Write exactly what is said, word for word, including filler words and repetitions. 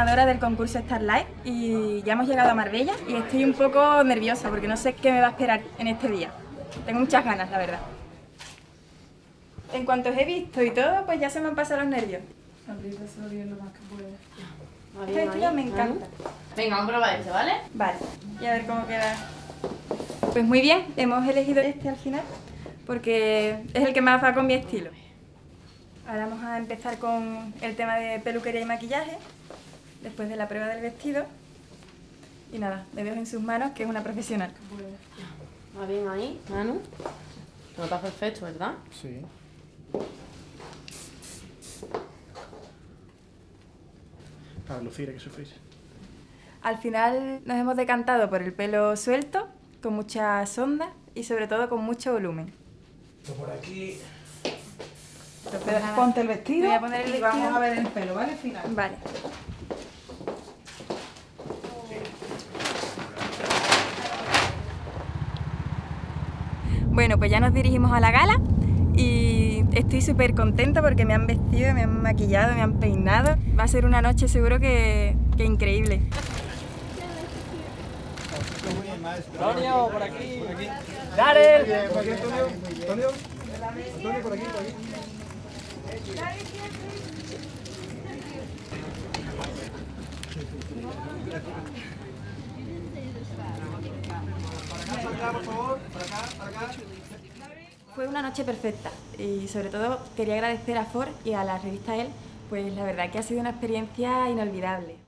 ganadora del concurso Starlight y ya hemos llegado a Marbella y estoy un poco nerviosa porque no sé qué me va a esperar en este día. Tengo muchas ganas, la verdad. En cuanto os he visto y todo, pues ya se me han pasado los nervios. Abrítaselo bien lo más que puedas. Este vestido me encanta. Venga, vamos a probar este, ¿vale? Vale, y a ver cómo queda. Pues muy bien, hemos elegido este al final porque es el que más va con mi estilo. Ahora vamos a empezar con el tema de peluquería y maquillaje, después de la prueba del vestido. Y nada, le dejo en sus manos, que es una profesional. Va bien ahí, Manu. No está perfecto, ¿verdad? Sí. Para lucir hay que sufrir. Al final nos hemos decantado por el pelo suelto, con muchas ondas y sobre todo con mucho volumen. Por aquí. Entonces, nada, Ponte el vestido, voy a poner el y vestido. vamos a ver el pelo, ¿vale? Al final. Vale. Bueno, pues ya nos dirigimos a la gala y estoy súper contenta porque me han vestido, me han maquillado, me han peinado. Va a ser una noche seguro que, que increíble. Antonio, por aquí. Por aquí. ¡Darel! Por aquí, Antonio. Antonio. Antonio, por aquí, por aquí. Por favor, para acá, para acá. Fue una noche perfecta y sobre todo quería agradecer a Ford y a la revista Elle, pues la verdad que ha sido una experiencia inolvidable.